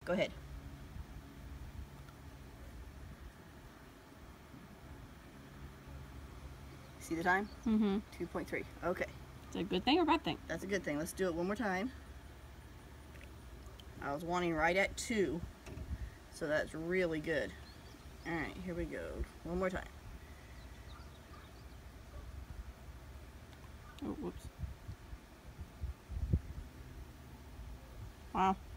Go ahead. See the time? Mm-hmm. 2.3. Okay. Is it a good thing or bad thing? That's a good thing. Let's do it one more time. I was wanting right at 2, so that's really good. Alright, here we go. One more time. Oh, whoops. Wow.